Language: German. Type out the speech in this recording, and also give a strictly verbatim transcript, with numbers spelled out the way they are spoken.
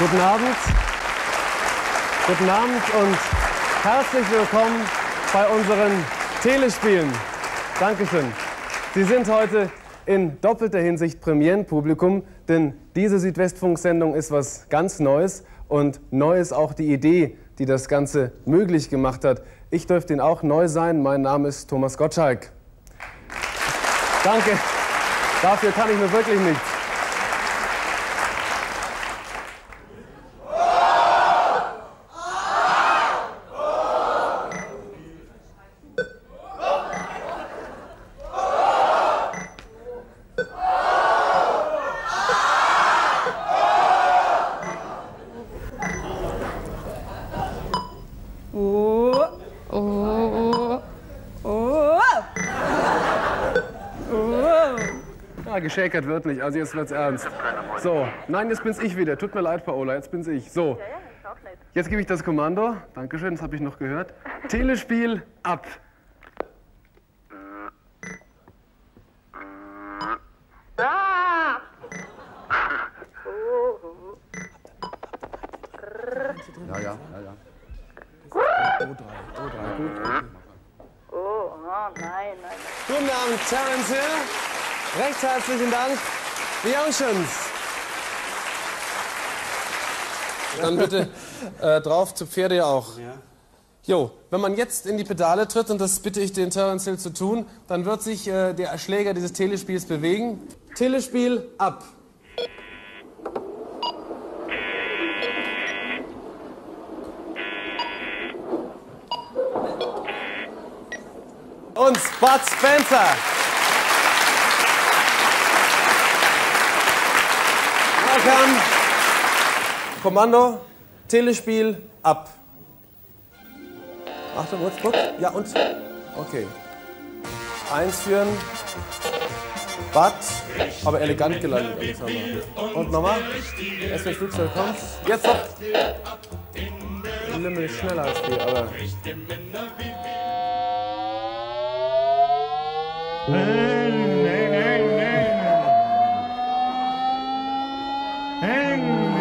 Guten Abend. Guten Abend und herzlich willkommen bei unseren Telespielen. Dankeschön. Sie sind heute in doppelter Hinsicht Premierenpublikum, denn diese Südwestfunk-Sendung ist was ganz Neues und neu ist auch die Idee, die das Ganze möglich gemacht hat. Ich dürfte Ihnen auch neu sein. Mein Name ist Thomas Gottschalk. Danke. Dafür kann ich mir wirklich nichts. Ja, geschäkert wird nicht, also jetzt wird's ernst. So, nein, jetzt bin's ich wieder. Tut mir leid, Paola, jetzt bin's ich. So, jetzt gebe ich das Kommando. Dankeschön, das habe ich noch gehört. Telespiel ab. Ja, ja, ja, ja. O drei, O drei, gut. Oh, oh, nein, nein. Guten Abend, Terence Hill. Recht herzlichen Dank. The Oceans. Dann bitte äh, drauf, zu Pferde ja auch. Jo, wenn man jetzt in die Pedale tritt, und das bitte ich den Terence Hill zu tun, dann wird sich äh, der Schläger dieses Telespiels bewegen. Telespiel ab. Und Bud Spencer. Welcome. Kommando, Telespiel ab. Achtung, gut, gut. Ja, und? Okay. Einführen. Bud. Aber elegant gelandet, Alexander. Und nochmal. Erst wenn das Flugzeug kommt. Jetzt noch. Limmel schneller als wir, aber. Hey, hey, hey, hey. Hey.